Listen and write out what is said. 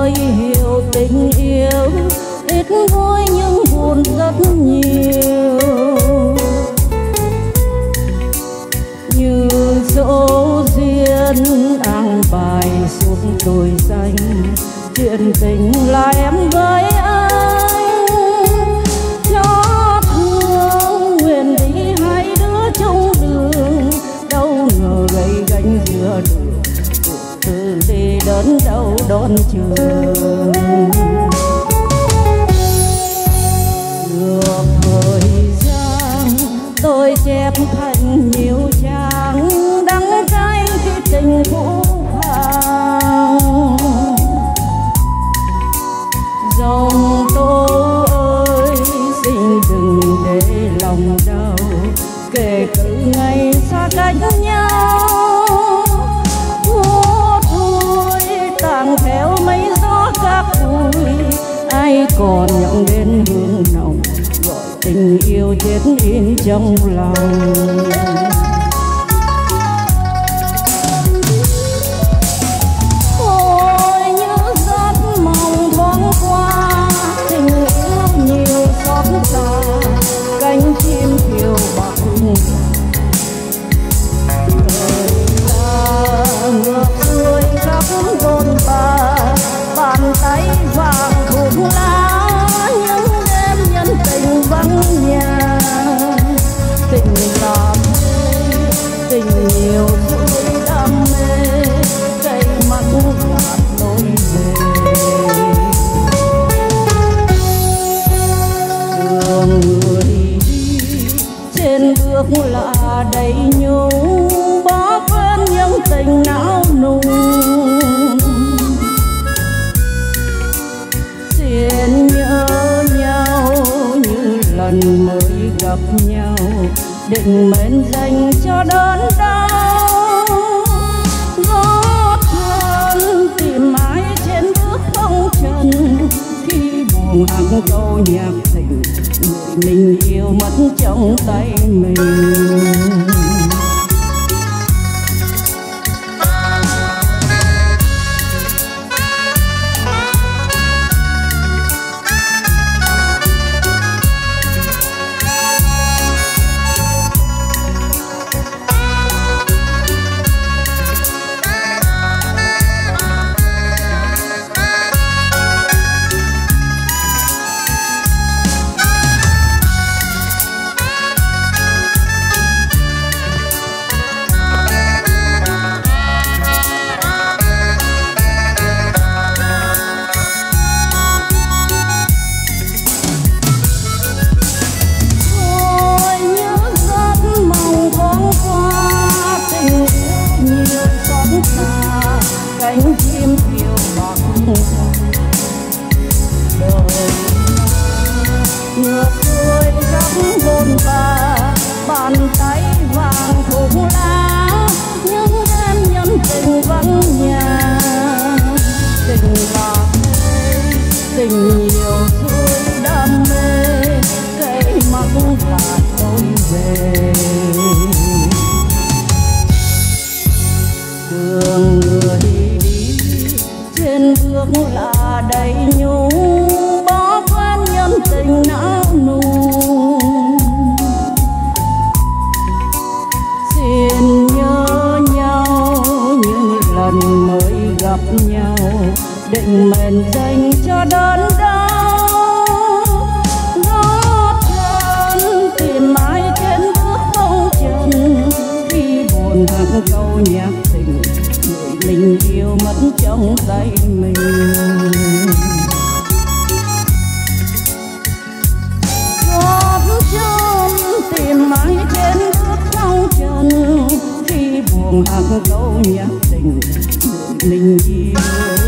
tôi hiểu tình yêu ít vui nhưng buồn rất nhiều, như dỗ duyên an bài suốt đồi xanh. Chuyện tình là em với anh, cho thương nguyện đi hai đứa chung đường, đâu ngờ gầy gánh giữa đường, cuộc từ đi đến đâu đón trường. Ngược thời gian tôi chép thành nhiều trang đắng cay khi tình phũ phàng. Dòng tố ơi xin đừng để lòng đau, kể từ ngày xa cách nhau. Mùa thôi tàng theo mấy gió cát bụi, ai còn nhõng đến hương nồng gọi tình yêu chết in trong lòng. Ôi như giấc mộng thoáng qua, tình yêu nhiều xót xa, cánh chim phiêu bạc đời ta ngược xuôi khắp bồn ba. Bàn tay vàng thùng lá những đêm nhân tình vắng nhà. Tình là tình nhiều vui đam mê, cây mắt gạt lối về. Đường người đi trên bước là đầy nhung, bỏ quên những tình não nùng. Xin nhớ nhau như lần mới gặp nhau, định mệnh dành cho đớn đau. Gót thân tìm ai trên bước phong trần, khi buồn hàng câu nhạc tình, người mình yêu mất trong tay mình. Cánh chim phiêu bạc đời ngược xuôi khắp bồn ba. Bàn tay vàng thùng lá những đêm nhân tình vắng nhà. Tình là tình nhiều xuôi đam mê, cây mắt gạt tôi về. Đường người đi trên bước là đầy nhung, bỏ quên nhân tình não nùng. Xin nhớ nhau như lần mới gặp nhau, định mệnh dành cho đớn đau. Gót chân tìm ai trên bước phong trần, khi buồn hàng câu nhạc tình, người mình yêu mất trong tay mình. Gót chân tìm ai trên bước phong trần, khi buồn hàng câu nhạc tình, người mình yêu